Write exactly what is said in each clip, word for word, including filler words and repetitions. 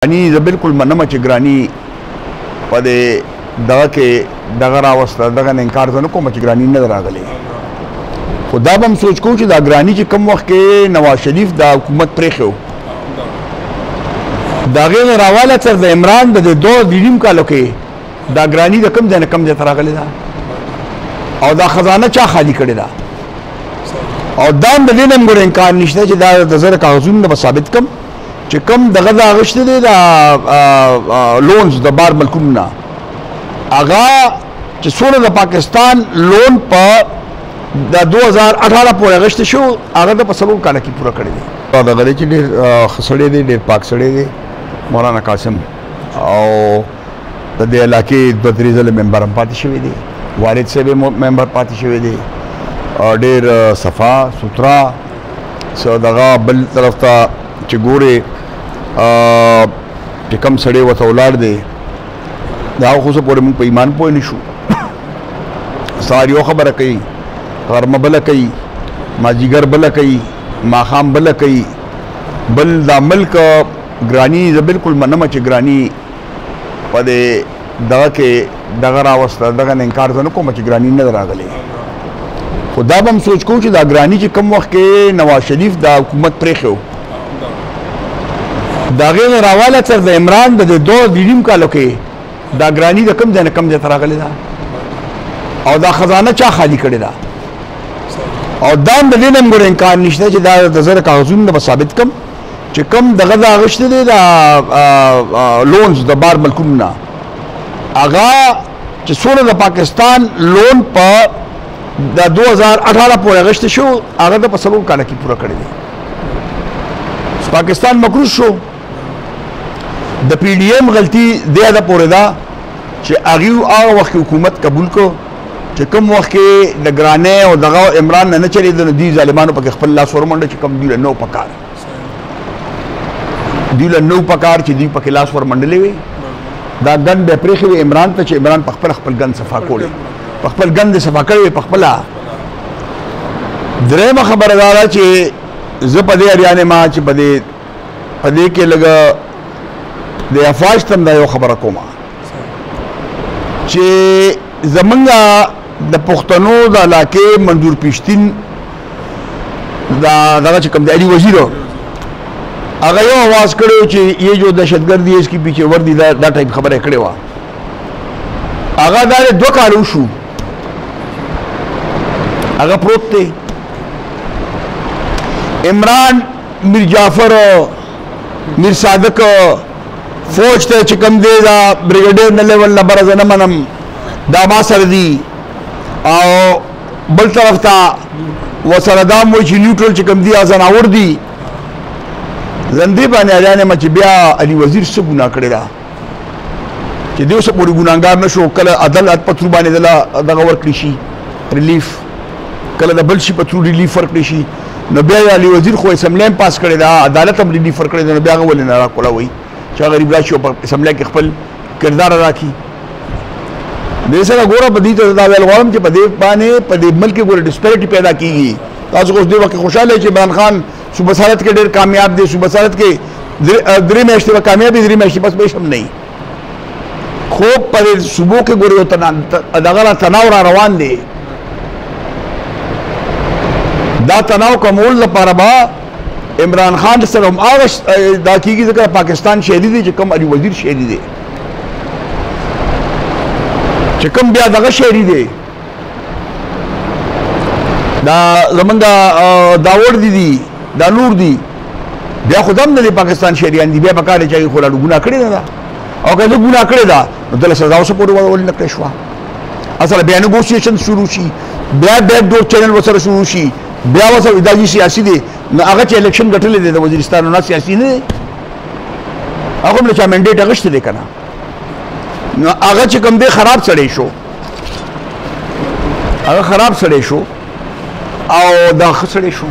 انی ز بالکل منم چې ګرانی په دې دغه کې دغه راوسته دغه نه انکار زه نه کوم چې ګرانی نه راغلی خو دا به هم سوچ کوو چې دا ګرانی چې کوم وخت کې نواز شریف دا حکومت پرېښی و د هغې نه راواله تر د عمران د دې دوه نیم کالو کې دا ګرانی د کوم ځای نه کوم ځای ته راغلې ده او دا خزانه چا خالي کړې ده او دا هم د دې نه هم ګوره انکار نشته چې دا د زره کاغذونه به ثابت کړم چې کوم دغه د اغوښتې دی دا لونز د بار ملکونو نه هغه چې څومره د پاکستان لون په د دو هزار اټھارہ پورې اغوښتی شو هغه د په څلور کاله کې پوره کړی دی دغه دی چې ډېر ښه سړی دی ډېر پاک سړی دی مولانا قاسم او د دې علاقې دوه درې ځله ممبر هم پاتې شوی دی والد صاحب یې ممبر پاتې شوی دی ډېر صفا سوترا څه دغه بل طرف ته چې ګورې چې کوم سړی ورته ولاړ دی دا خو څه پورې موږ په ایمان پوه نه شو سهار یو خبره کوي غرمه بله کوي مازدیګر بله کوي ماښام بله کوي بل دا ملک ګرانی زه بالکل منم چې ګرانی په دې دغه کې دغه راوسته دغه نه انکار زه نه کوم چې ګرانی نه راغلی خو دا به هم سوچ کوو چې دا ګرانی چې کوم وخت کې نواز شریف دا حکومت پرېښی و د هغې نه راواله تر د عمران د دې دوه نیم کالو کې دا ګرانی د کوم ځای نه کوم ځای ته راغلې ده او دا خزانه چا خالي کړې ده او دا هم د دې نه هم ګوره انکار نشته چې دا د زره کاغذونه به ثابت کړم چې کوم دغه د اغوښتې دی دا لونز د بار ملکونو نه هغه چې څومره د پاکستان لون په د دو هزار اټھارہ پورې اغوښتی شو هغه د په څلور کاله کې پوره کړی دی پاکستان مقروض شو د پی ډي ایم غلطي دې حده پورې ده چې هغوی هغه وخت کې حکومت قبول کړو چې کوم وخت کې د ګرانۍ او دغه عمران نه نه چلېده نو دوی ظالمانو پکې خپل لاس ورمنډه چې کوم دوی له نو پکار دوی له نو پکار چې دوی پکې لاس ورمنډلې وي دا ګن بیا پرېښې وي عمران ته چې عمران په خپله خپل ګن صفا کولی په خپل ګن دې صفا کړی وي په خپله درېیمه خبره دا ده چې زه په دې اریان یم چې په دې په دې کې لږه د افواج ته هم دا یو خبره کومه چې زمونږ د پښتنو د علاقې منظور پښتین دا دغه چې کوم د علي وزیر هغه یو आवाज کړی چې یہ جو دهشتګرد دی اس کی پیچھے وردی دا دا ټایپ خبره کړې وه هغه دا دوه کاله وشو هغه پروت دی عمران میر جعفر میر صادق فوج ته چې کوم دی دا بریګیډیر نه لیول نه بره زه نه منم دا ما سره دي او بل طرف ته ورسره دا هم وایي چې نیوټرل چې کوم دي ځناور دي زندې باندې اریان یم چې بیا علي وزیر څه ګناه کړې ده چې دې اوسه پورې ګناهګار نه شو کله عدالت په تھرو باندې دله دغه ورکړي شي ریلیف کله د بل شي په تھرو ریلیف ورکړي شي نو بیا علي وزیر خو اسمبلی هم پاس کړې ده عدالت هم ریلیف ورکړې ده نو بیا هغه ولې نه راکولاوئ چې هغه غریب راشي او په اسمبلی کې خپل کردار ادا کړي دې سره ګوره په دې ته دا ویل غواړم چې په دې باندې په دې ملک کې ګوره ډسپیرټي پیدا کېږي تاسو اوس دې وخت خوشحاله چې عمران خان صوبه صدارت کې ډېر کامیاب دی صوبه صدارت کې درې میاشتې به کامیاب دي درې میاشتې بس به هم نه خو په دې صوبو کې ګوره یو دغه تناو را روان دی دا تناو کمول لپاره به عمران خان سره هم هغه دا کېږي ځکه پاکستان شهري دی چې کوم علي وزیر شهري دی چې کوم بیا دغه شهري دی دا زمونږ داوړ دي دي دا نور دي بیا خو هم نه دی پاکستان شهریان دي بیا پکار دی چې هغې خو لا ګناه کړې ده او که نه ګناه کړې ده نو دله سزا اوسه پورې ولې نه کړې شوه اصله بیا نیګوسیشن شروع شي بیا بیک ډور چینل ورسره شروع شي بیا ورسره دا چې سیاسي دی نو هغه چې الیکشن ګټلی دی د وزیرستان نه سیاسي نه دی هغه هم له چا منډیټ اخیستی دی که نه نو هغه چې کوم دی خراب سړی شو هغه خراب سړی شو او دا ښه سړی شو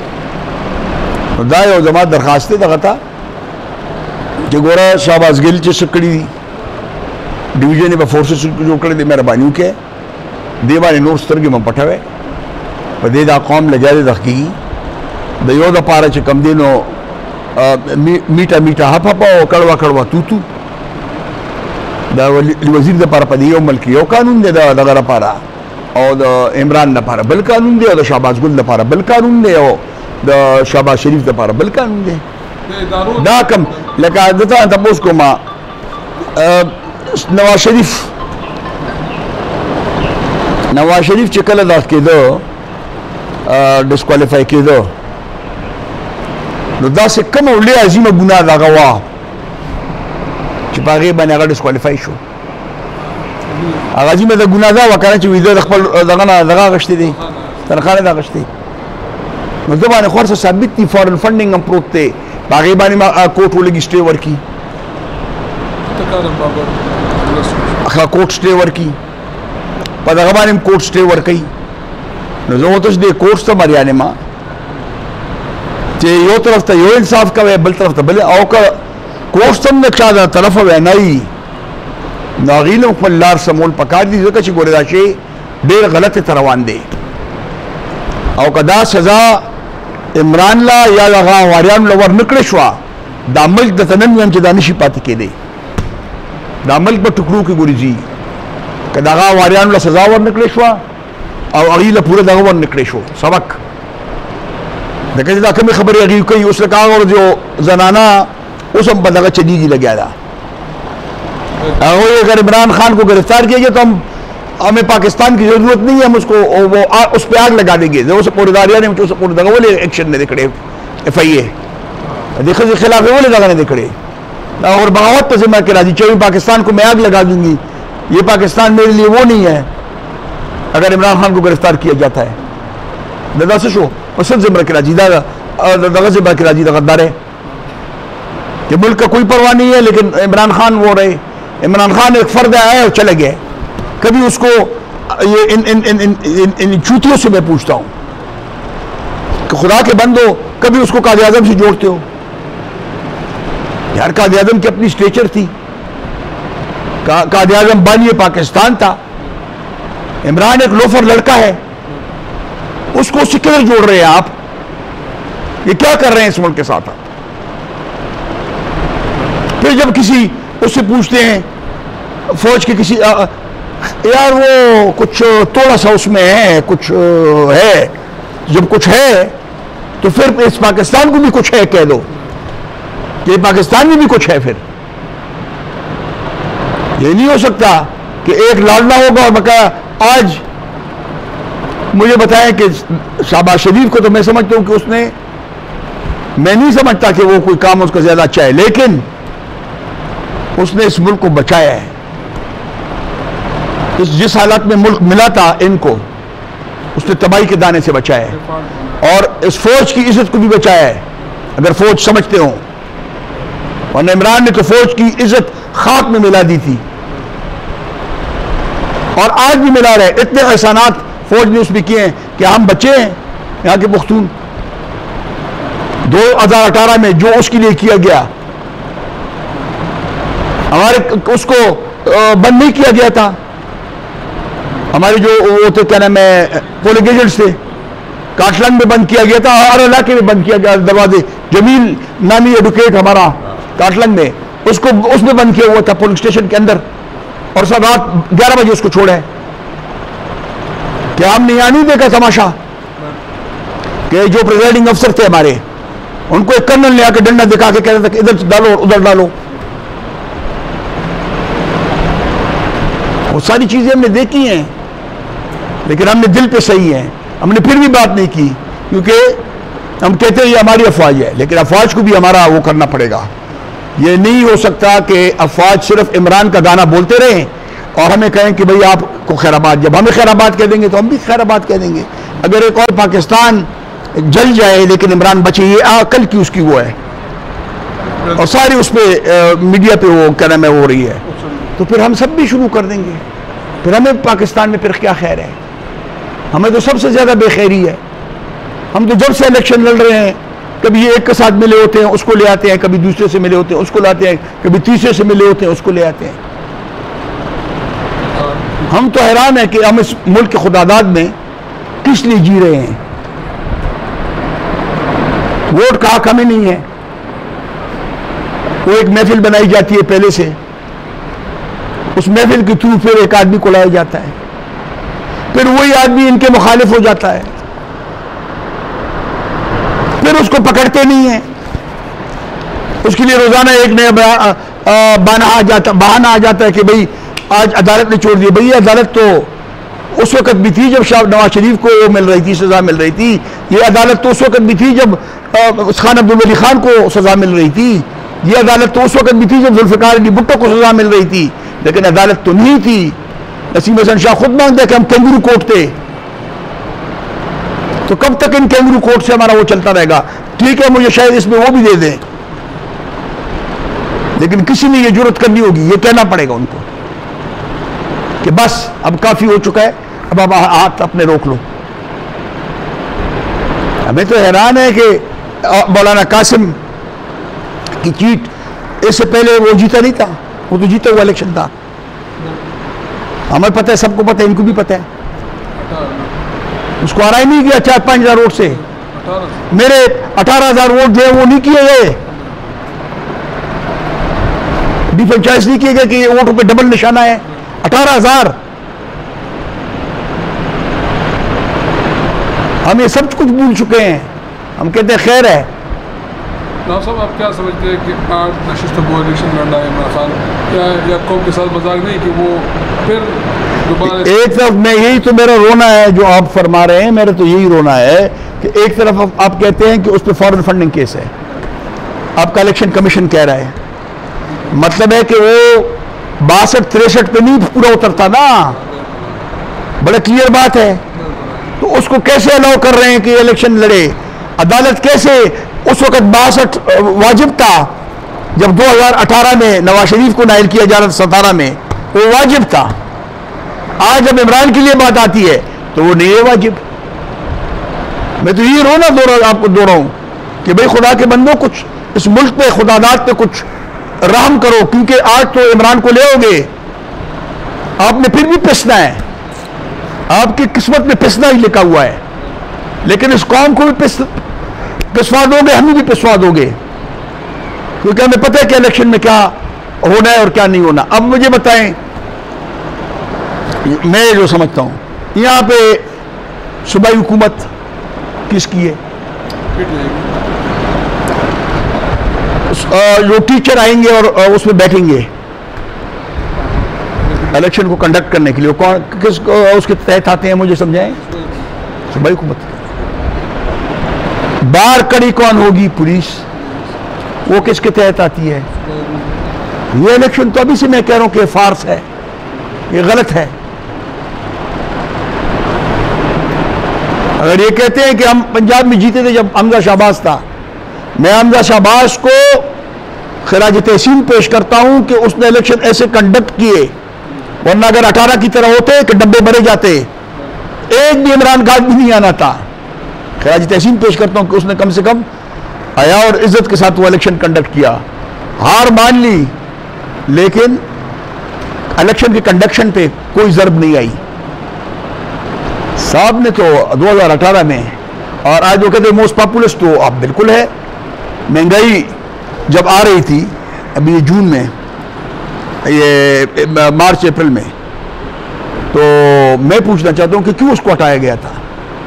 دا یو زما درخواست دی دغه ته چې ګوره شهباز ګیل چې څه کړي دي ډویژن یې په فورسز جوړ کړی دی مهرباني وکړئ دې باندې نور سترګې مه پټوئ په دې دا قوم لګیا دی دغه کېږي د یو دپاره چې کوم دی نو मी, मीठा मीठा हप हप और कड़वा कड़वा तू तू दा वजीर द पारा पदी मुल्क यो कानून दे दा दगरा पारा और द इमरान द पारा बिल कानून दे और द शहबाज गुल द पारा बिल कानून दे और द शहबाज शरीफ द पारा बिल कानून दे दा कम लका दता तपोस को मा नवाज शरीफ नवाज शरीफ चिकल दास के दो डिस्क्वालीफाई के दो दा से कम और ले अजीम गुनाह दा गवा चिपागे बने अगर डिस्क्वालीफाई शो अजीम दा गुनाह दा वकाना ची विदो खपल दगना दगा गश्ती दी तनखाने दा गश्ती मतलब खौर से साबित थी फॉरेन फंडिंग हम प्रोते बागे बानी मा कोर्ट वाले की स्टे वर्की अखा कोर्ट स्टे वर्की पता बानी कोर्ट स्टे वर्की नजो तो दे कोर्ट तो मरियाने मा यो तरफ तो यो इंसाफ का वे बल तरफ तो बले आओ का कोस्तम ने चादा तरफ वे नहीं नागीलों पर लार समूल पकार दी जगह चिगोरे दाशे देर गलत तरवान दे आओ का दा सजा इमरान ला या लगा वारियान लवर निकले शुआ दामल दतनन यम चिदा निशी पाती के दे दामल पर टुकड़ों की गुरी जी कदागा वारियान ला सजा वर निकले शुआ और अगीला पूरे दागा वर निकले शो सबक लेकिन जब कमी खबर है कहीं उसने कहा और जो जनाना उस हम बंदा का चदीजी लग गया था अगर इमरान खान को गिरफ्तार किया गया तो हम हमें पाकिस्तान की जरूरत नहीं है, हम उसको वो आ, उस पर आग लगा देंगे जो पूरेदारिया ने जो पूरे बोले एक्शन ने दिखड़े एफ आई ए देखो के खिलाफ बोले दगा ने दिखड़े और बगावत पर जिम्मा करा दी चौबीस पाकिस्तान को मैं आग लगा दूंगी, ये पाकिस्तान मेरे लिए वो नहीं है अगर इमरान खान को गिरफ्तार किया जाता है। दादा से शो पसंद जिम्मा करा जी दादा दगा जिम्मा करा जी गद्दार है कि मुल्क का कोई परवाह नहीं है, लेकिन इमरान खान वो रहे, इमरान खान एक फर्द आया और चले गए। कभी उसको ये इन इन इन इन इन, इन चूतियों से मैं पूछता हूं कि खुदा के बंदो कभी उसको कायद आजम से जोड़ते हो? यार कायद आजम की अपनी स्टेचर थी, का, कायद आजम बानी पाकिस्तान था, इमरान एक लोफर लड़का है, उसको उससे किधर जोड़ रहे हैं आप? ये क्या कर रहे हैं इस मुल्क के साथ आप? फिर जब किसी उससे पूछते हैं फौज के किसी आ, यार वो कुछ थोड़ा सा उसमें है, कुछ है, जब कुछ है तो फिर इस पाकिस्तान को भी कुछ है कह दो, ये पाकिस्तान में भी कुछ है। फिर ये नहीं हो सकता कि एक लाडला होगा और बकाया। आज मुझे बताया कि शहबाज शरीफ को तो मैं समझता हूं कि उसने, मैं नहीं समझता कि वो कोई काम उसका ज्यादा अच्छा है, लेकिन उसने इस मुल्क को बचाया है। इस जिस हालत में मुल्क मिला था इनको, उसने तबाही के दाने से बचाया है और इस फौज की इज्जत को भी बचाया है, अगर फौज समझते हो। और इमरान ने तो फौज की इज्जत खाक में मिला दी थी और आज भी मिला रहे। इतने एहसानात फौज ने उसमें किए हैं कि हम बचे हैं यहां के पुख्तून। दो हजार अठारह में जो उसके लिए किया गया, हमारे उसको बंद नहीं किया गया था। हमारे जो वो थे क्या नाम है पोलिंग एजेंट्स थे, काटलंग में बंद किया गया था, हर इलाके में बंद किया गया दरवाजे। जमील नामी एडवोकेट हमारा काटलंग में, उसको उसमें बंद किया हुआ था पोलिंग स्टेशन के अंदर, और सब रात ग्यारह बजे उसको छोड़ा है। क्या हमने यहां नहीं देखा तमाशा कि जो प्रिजाइडिंग अफसर थे हमारे, उनको एक कर्नल ले आकर डंडा दिखा के कहता था कि इधर डालो उधर डालो। वो सारी चीजें हमने देखी हैं, लेकिन हमने दिल पे सही है, हमने फिर भी बात नहीं की, क्योंकि हम कहते हैं ये हमारी अफवाज है, लेकिन अफवाज को भी हमारा वो करना पड़ेगा। ये नहीं हो सकता कि अफवाज सिर्फ इमरान का गाना बोलते रहें और हमें कहें कि भाई आपको खैराबाद, जब हमें खैराबाद कह देंगे तो हम भी खैराबाद कह देंगे। अगर एक और पाकिस्तान जल जाए लेकिन इमरान बचे, ये अकल की उसकी वो है, और सारी उस पर मीडिया पे वो क्या नाम है हो रही है, तो फिर हम सब भी शुरू कर देंगे। फिर हमें पाकिस्तान में फिर क्या खैर है? हमें तो सबसे ज्यादा बेखैरी है। हम तो जब से इलेक्शन लड़ रहे हैं, कभी ये एक के साथ मिले होते हैं उसको ले आते हैं, कभी दूसरे से मिले होते हैं उसको लाते हैं, कभी तीसरे से मिले होते हैं उसको ले आते हैं। हम तो हैरान है कि हम इस मुल्क के खुदादाद में किस लिए जी रहे हैं। वोट का हक हमें नहीं है, वो एक महफिल बनाई जाती है पहले से, उस महफिल के थ्रू फिर एक आदमी को लाया जाता है, फिर वही आदमी इनके मुखालिफ हो जाता है, फिर उसको पकड़ते नहीं है, उसके लिए रोजाना एक नया बहाना आ जाता बहाना आ जाता है कि भाई आज अदालत ने छोड़ दिया। भाई अदालत तो उस वक्त भी थी जब शाह नवाज शरीफ को वो मिल रही थी, सजा मिल रही थी। ये अदालत तो उस वक्त भी थी जब खान अब्दुल वली खान को सजा मिल रही थी। ये अदालत तो उस वक्त भी थी जब जुल्फिकार अली भुट्टो को सजा मिल रही थी, लेकिन अदालत तो नहीं थी। नसीम हसन शाह खुद मांगते कि हम कैंगरू कोर्ट थे। तो कब तक इन कैंगरू कोर्ट से हमारा वो चलता रहेगा? ठीक है, मुझे शायद इसमें वो भी दे दें, लेकिन किसी ने ये जरूरत करनी होगी, ये कहना पड़ेगा उनको कि बस अब काफी हो चुका है, अब आप हाथ अपने रोक लो। हमें तो हैरान है कि मौलाना कासिम की चीट इससे पहले वो जीता नहीं था, वो तो जीता हुआ इलेक्शन था। हमें पता है, सबको पता है, इनको भी पता है। उसको हरा ही नहीं किया चार पांच हजार वोट से। मेरे अठारह हजार वोट जो है वो नहीं किए गए, डिफ्रेंचाइज नहीं किए गए कि वोटों पे डबल निशाना है। अठारह हजार हम ये सब कुछ भूल चुके हैं। हम कहते हैं खैर है। साहब आप क्या समझते हैं कि आठ नशिस्त वो इलेक्शन लड़ रहा है इमरान खान, या, या कौम के साथ मजाक नहीं कि वो फिर दोबारा? एक तरफ मैं यही तो मेरा रोना है जो आप फरमा रहे हैं, मेरा तो यही रोना है कि एक तरफ आप, आप कहते हैं कि उस पर फॉरेन फंडिंग केस है, आपका इलेक्शन कमीशन कह रहा है, मतलब है कि वो बासठ तिरसठ पे नहीं पूरा उतरता ना, बड़ा क्लियर बात है। तो उसको कैसे अलाउ कर रहे हैं कि इलेक्शन लड़े? अदालत कैसे, उस वक्त बासठ वाजिब था जब दो हज़ार अठारह में नवाज शरीफ को नाइल किया जा रहा था, सतारह में वो वाजिब था। आज जब इमरान के लिए बात आती है तो वो नहीं है वाजिब। मैं तो ये रोना दो रहा आपको दो रहा हूं कि भाई खुदा के बंदो, कुछ इस मुल्क पे, खुदादात पे कुछ रहम करो, क्योंकि आज तो इमरान को ले आओगे, आपने फिर भी पिसना है, आपकी किस्मत में पिसना ही लिखा हुआ है, लेकिन इस कौम को भी पिस पिसवा दोगे, हमें भी पिसवा दोगे, क्योंकि हमें पता है कि इलेक्शन में क्या होना है और क्या नहीं होना। अब मुझे बताएं, मैं जो समझता हूं यहां पे सूबाई हुकूमत किसकी है? जो टीचर आएंगे और उसमें बैठेंगे इलेक्शन को कंडक्ट करने के लिए, कौन किस उसके तहत आते हैं? मुझे समझाएं। सूबाई हुकूमत। बाहर कड़ी कौन होगी? पुलिस। वो किसके तहत आती है? ये इलेक्शन तो अभी से मैं कह रहा हूं कि फार्स है, ये गलत है। अगर ये कहते हैं कि हम पंजाब में जीते थे जब हमजा शहबाज था, मैं हमजा शहबाज को खिराज तहसीन पेश करता हूं कि उसने इलेक्शन ऐसे कंडक्ट किए, वरना अगर अठारह की तरह होते कि डब्बे भरे जाते, एक भी इमरान खान भी नहीं आना था। खिराज तहसीन पेश करता हूं कि उसने कम से कम हया और इज्जत के साथ वो इलेक्शन कंडक्ट किया। हार मान ली, लेकिन इलेक्शन के कंडक्शन पे कोई जरब नहीं आई। साहब ने तो दो हज़ार अठारह में, और आज वो कहते मोस्ट पॉपुलस, तो अब बिल्कुल है। महंगाई जब आ रही थी अभी जून में, ये मार्च अप्रैल में, तो मैं पूछना चाहता हूं कि क्यों उसको हटाया गया था?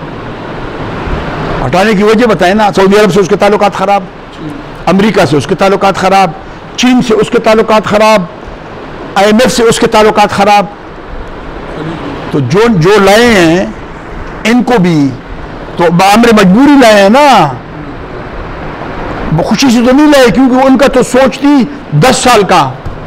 हटाने की वजह बताएं ना। सऊदी अरब से उसके ताल्लुकात खराब, अमेरिका से उसके ताल्लुकात खराब, चीन से उसके ताल्लुकात खराब, आई एम एफ से उसके ताल्लुकात खराब। तो जो जो लाए हैं इनको भी तो बामरे मजबूरी लाए हैं ना, वो खुशी से तो नहीं लाए, क्योंकि उनका तो सोच थी दस साल का।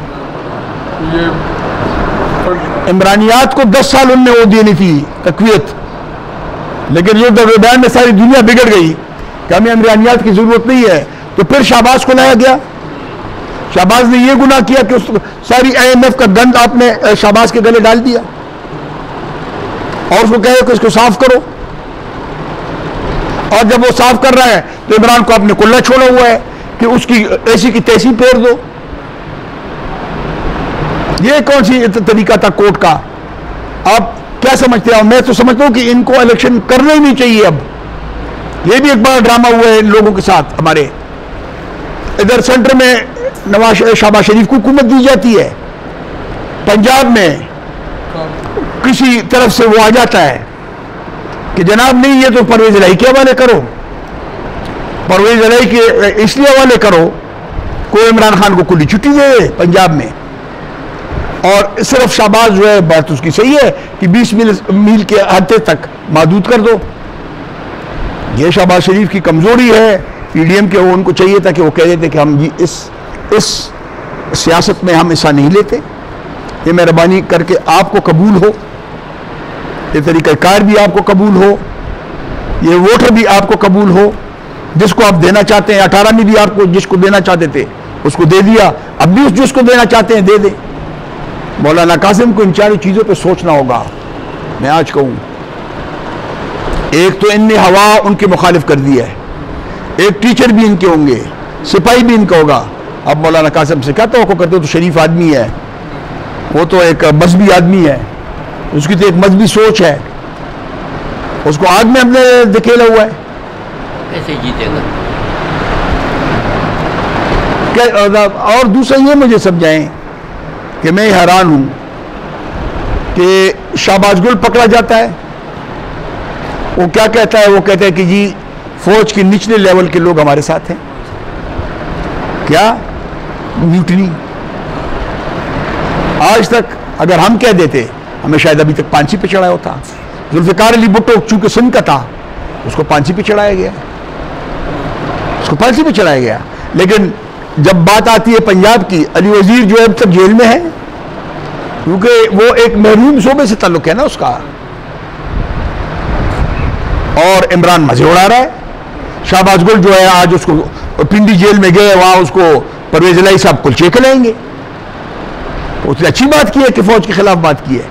इमरानियात को दस साल उनने वो देनी थी तकवीत, लेकिन ये दरमियान में सारी दुनिया बिगड़ गई कि हमें इमरानियात की जरूरत नहीं है, तो फिर शहबाज को लाया गया। शहबाज ने ये गुनाह किया कि उस सारी आई एम एफ का गंद आपने शहबाज के गले डाल दिया और उसको कहे कि इसको साफ करो, और जब वो साफ कर रहा है तो इमरान को आपने कुल्ला छोड़ा हुआ है कि उसकी ऐसी की तैसी फेर दो। ये कौन सी तरीका था कोर्ट का? आप क्या समझते हैं? मैं तो समझता हूं कि इनको इलेक्शन करना ही नहीं चाहिए। अब ये भी एक बड़ा ड्रामा हुआ है इन लोगों के साथ हमारे। इधर सेंटर में नवाज शहबाज शरीफ को हुकूमत दी जाती है, पंजाब में किसी तरफ से वो आ जाता है कि जनाब नहीं ये तो परवेज इलाही के हवाले करो, परवेज इलाही के इसलिए हवाले करो को इमरान खान को खुली छुट्टी दे दे पंजाब में। और सिर्फ शहबाज जो है बात उसकी सही है कि बीस मील मील के हद तक महदूद कर दो। ये शहबाज शरीफ की कमजोरी है पीडीएम के, वो उनको चाहिए था कि वो कह देते कि हम जी इस इस सियासत में हम हिस्सा नहीं लेते, ये मेहरबानी करके आपको कबूल हो, ये तरीक़ाकार भी आपको कबूल हो, ये वोटर भी आपको कबूल हो, जिसको आप देना चाहते हैं अठारह में भी आपको जिसको देना चाहते थे उसको दे दिया, अब भी उस जिसको देना चाहते हैं दे दे। मौलाना कासिम को इन चारों चीज़ों पे सोचना होगा। मैं आज कहूँ एक तो इनने हवा उनके मुखालिफ कर दिया है, एक टीचर भी इनके होंगे, सिपाही भी इनका होगा। अब मौलाना कासिम से क्या तवक्को करते हो, तो शरीफ आदमी है, वो तो एक मजहबी आदमी है, उसकी तो एक मजहबी सोच है, उसको आग में हमने धकेला हुआ है, कैसे जीतेगा? क्या? और दूसरा ये मुझे समझाएं कि मैं हैरान हूं कि शाहबाज गुल पकड़ा जाता है, वो क्या कहता है, वो कहता है कि जी फौज के निचले लेवल के लोग हमारे साथ हैं। क्या म्यूटनी? आज तक अगर हम कह देते हमें शायद अभी तक फांसी पे चढ़ाया होता। जुल्फिकार अली भुट्टो चूंकि सिंध का था उसको फांसी पे चढ़ाया गया, उसको फांसी पे चढ़ाया गया। लेकिन जब बात आती है पंजाब की, अली वजीर जो है अब तक जेल में है क्योंकि वो एक महरूम सूबे से ताल्लुक है ना उसका, और इमरान मजे उड़ा रहा है। शाहबाज गुल जो है आज उसको पिंडी जेल में गए, वहां उसको परवेज इलाही साहब कुलचे खिलाएंगे। उसने अच्छी बात की है कि फौज के खिलाफ बात की है।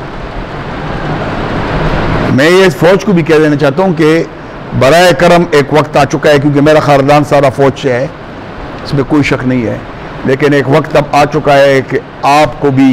मैं ये फौज को भी कह देना चाहता हूं कि बराए करम एक वक्त आ चुका है, क्योंकि मेरा खानदान सारा फौज से है, इसमें कोई शक नहीं है, लेकिन एक वक्त अब आ चुका है कि आपको भी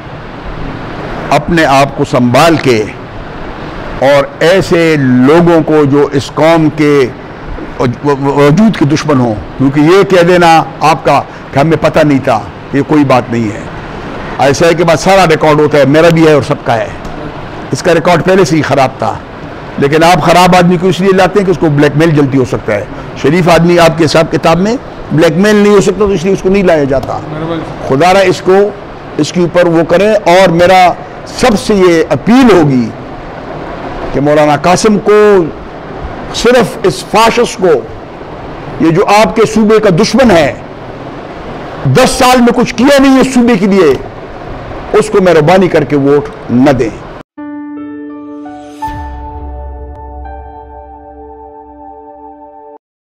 अपने आप को संभाल के और ऐसे लोगों को जो इस कौम के वजूद के दुश्मन हो, क्योंकि ये कह देना आपका कि हमें पता नहीं था, ये कोई बात नहीं है। ऐसा है कि बाद सारा रिकॉर्ड होता है, मेरा भी है और सबका है, इसका रिकॉर्ड पहले से ही खराब था, लेकिन आप खराब आदमी को इसलिए लाते हैं कि उसको ब्लैकमेल जल्दी हो सकता है। शरीफ आदमी आपके हिसाब किताब में ब्लैकमेल नहीं हो सकता, तो इसलिए उसको नहीं लाया जाता। खुदारा इसको इसके ऊपर वो करें। और मेरा सबसे ये अपील होगी कि मौलाना कासिम को, सिर्फ इस फाशिस्ट को, ये जो आपके सूबे का दुश्मन है, दस साल में कुछ किया नहीं है सूबे के लिए, उसको मेहरबानी करके वोट न दें।